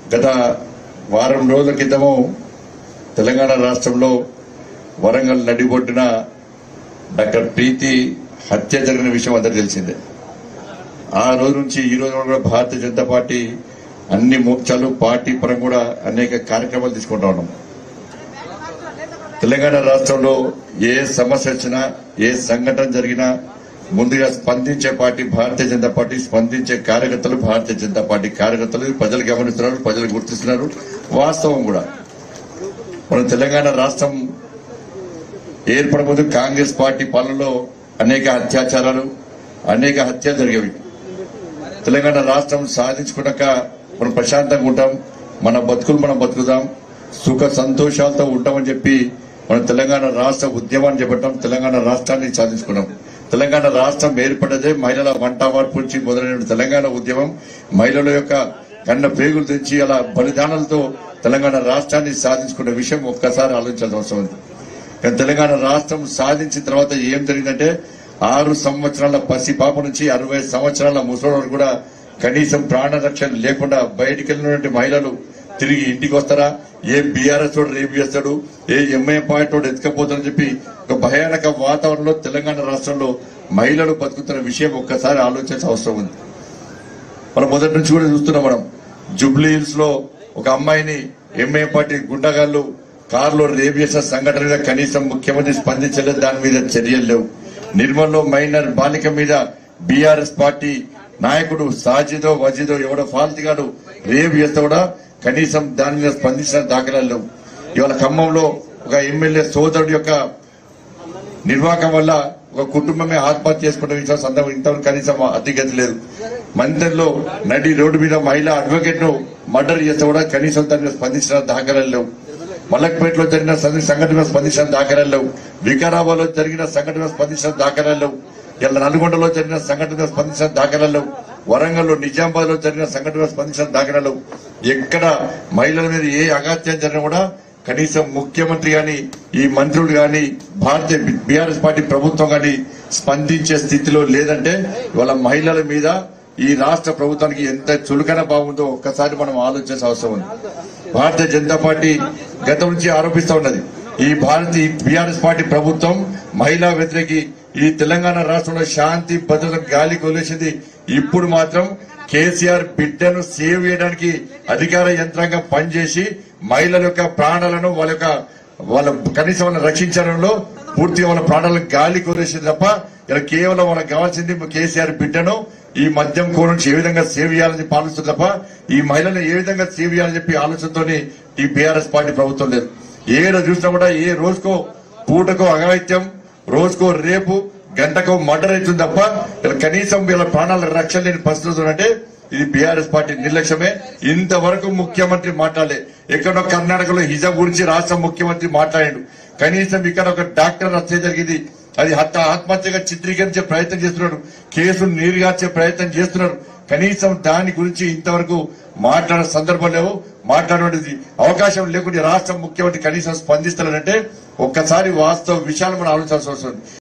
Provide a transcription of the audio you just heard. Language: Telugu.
గత వారం రోజుల క్రితము తెలంగాణ రాష్ట్రంలో వరంగల్ నడిబొడ్డున డాక్టర్ ప్రీతి హత్య జరిగిన విషయం అందరికీ తెలిసిందే. ఆ రోజు నుంచి ఈ రోజు కూడా భారతీయ జనతా పార్టీ అన్ని మోర్చాలు పార్టీ పరంగా కూడా అనేక కార్యక్రమాలు తీసుకుంటా ఉన్నాం. తెలంగాణ రాష్ట్రంలో ఏ సమస్య వచ్చినా ఏ సంఘటన జరిగినా ముందుగా స్పందించే పార్టీ భారతీయ జనతా పార్టీ, స్పందించే కార్యకర్తలు భారతీయ జనతా పార్టీ కార్యకర్తలు. ప్రజలు గమనిస్తున్నారు, ప్రజలు గుర్తిస్తున్నారు. వాస్తవం కూడా మన తెలంగాణ రాష్ట్రం ఏర్పడబోదు కాంగ్రెస్ పార్టీ పాలనలో అనేక అత్యాచారాలు, అనేక హత్యలు జరిగేవి. తెలంగాణ రాష్ట్రం సాధించుకున్నాక మనం ప్రశాంతంగా ఉంటాం, మన బతుకులు మనం బతుకుదాం, సుఖ సంతోషాలతో ఉంటామని చెప్పి మనం తెలంగాణ రాష్ట్ర ఉద్యమాన్ని చేపట్టాం. తెలంగాణ రాష్ట్రాన్ని సాధించుకున్నాం. తెలంగాణ రాష్ట్రం ఏర్పడ్డదే మహిళల వంట మార్పు నుంచి మొదలైన తెలంగాణ ఉద్యమం మహిళల యొక్క కన్న పేగులు తెచ్చి అలా బలిదానాలతో తెలంగాణ రాష్ట్రాన్ని సాధించుకున్న విషయం ఒక్కసారి ఆలోచించాల్సిన అవసరం ఉంది. కానీ తెలంగాణ రాష్ట్రం సాధించిన తర్వాత ఏం జరిగిందంటే 6 సంవత్సరాల పసి పాప నుంచి 60 సంవత్సరాల ముసలి కూడా కనీసం ప్రాణరక్షణ లేకుండా బయటికి వెళ్ళినటువంటి మహిళలు తిరిగి ఇంటికి వస్తారా, ఏ బీఆర్ఎస్ తోడు రేపు చేస్తాడు, ఏ ఎంఐఎం పార్టీ తోడు ఎత్తుకపోతారని చెప్పి ఒక భయానక వాతావరణంలో తెలంగాణ రాష్ట్రంలో మహిళలు బతుకుతున్న విషయం ఒక్కసారి ఆలోచించాల్సిన అవసరం ఉంది. మనం మొదటి నుంచి కూడా చూస్తున్నాం. మనం జూబ్లీ హిల్స్ లో ఒక అమ్మాయిని ఎంఐఎం పార్టీ గుండాగాళ్లు కారులో రేపు చేసిన సంఘటన మీద కనీసం ముఖ్యమంత్రి స్పందించలేదు, దాని మీద చర్యలు లేవు. నిర్మల్లో మైనర్ బాలిక మీద బీఆర్ఎస్ పార్టీ నాయకుడు సాజిదో వజీదో ఎవడో ఫాల్తిగాడు రేపు చేస్తే కూడా కనీసం దాని మీద స్పందించిన దాఖలాలు లేవు. ఇవాళ ఖమ్మంలో ఒక ఎమ్మెల్యే సోదరుడు యొక్క నిర్వాహకం వల్ల ఒక కుటుంబమే ఆత్మహత్య చేసుకున్న విషయం సందర్భం ఇంతవరకు కనీసం అతిగతి లేదు. మందిరంలో నడి రోడ్డు మీద మహిళా అడ్వకేట్ ను మర్డర్ చేస్తే కూడా కనీసం దాని మీద స్పందించిన దాఖలాలు లేవు. మలక్పేటలో జరిగిన సంఘటన స్పందించిన దాఖలాలు లేవు. వికారాబాద్ లో జరిగిన సంఘటన స్పందించిన దాఖలాలు లేవు. ఇలా నల్గొండలో జరిగిన సంఘటన స్పందించిన దాఖలాలు లేవు. వరంగల్ లో నిజామాబాద్ లో జరిగిన సంఘటన స్పందించిన దాఖలాలు. ఎక్కడ మహిళల మీద ఏ అగాత్యం జరిగినా కూడా కనీసం ముఖ్యమంత్రి గాని, ఈ మంత్రులు గాని, భారతీయ బీఆర్ఎస్ పార్టీ ప్రభుత్వం గాని స్పందించే స్థితిలో లేదంటే ఇవాళ మహిళల మీద ఈ రాష్ట్ర ప్రభుత్వానికి ఎంత చులకన బాగుందో ఒక్కసారి మనం ఆలోచించాల్సిన అవసరం ఉంది. భారతీయ జనతా పార్టీ గతం నుంచి ఆరోపిస్తూ ఉన్నది, ఈ బీఆర్ఎస్ పార్టీ ప్రభుత్వం మహిళా వ్యతిరేకి, ఈ తెలంగాణ రాష్ట్రంలో శాంతి భద్రత గాలి కొలేసింది. ఇప్పుడు మాత్రం కేసీఆర్ బిడ్డను సేవ్ చేయడానికి అధికార యంత్రాంగం పనిచేసి మహిళల యొక్క ప్రాణాలను వాళ్ళ కనీసం వాళ్ళని రక్షించడంలో పూర్తిగా వాళ్ళ ప్రాణాలను గాలి కొలేసింది తప్ప ఇలా కేవలం వాళ్ళకి కావాల్సింది కేసీఆర్ బిడ్డను ఈ మద్యం కోర నుంచి ఏ విధంగా సేవ్ చేయాలని చెప్పి ఆలోచన తప్ప ఈ మహిళలను ఏ విధంగా సేవ్ చేయాలని చెప్పి ఆలోచనతోని ఈ బీఆర్ఎస్ పార్టీ ప్రభుత్వం లేదు. ఏదో చూసినా కూడా ఏ రోజుకో పూటకో అఘాయిత్యం, రోజుకో రేపు, గంటకో మర్డర్ అవుతుంది తప్ప ఇలా కనీసం వీళ్ళ ప్రాణాల రక్షణ లేని పరిస్థితులు అంటే ఇది బీఆర్ఎస్ పార్టీ నిర్లక్ష్యమే. ఇంతవరకు ముఖ్యమంత్రి మాట్లాడలే. ఎక్కడో కర్ణాటకలో హిజాబ్ గురించి రాష్ట్ర ముఖ్యమంత్రి మాట్లాడాడు. కనీసం ఇక్కడ ఒక డాక్టర్ హత్య జరిగింది, అది ఆత్మహత్యగా చిత్రీకరించే ప్రయత్నం చేస్తున్నాడు, కేసును నీరుగార్చే ప్రయత్నం చేస్తున్నారు. కనీసం దాని గురించి ఇంతవరకు మాట్లాడే సందర్భం లేవు. మాట్లాడేది అవకాశం లేకుండా రాష్ట్ర ముఖ్యమంత్రి కనీసం స్పందిస్తారంటే ఒక్కసారి వాస్తవ విషయాలు మనం ఆలోచించాల్సి వస్తుంది.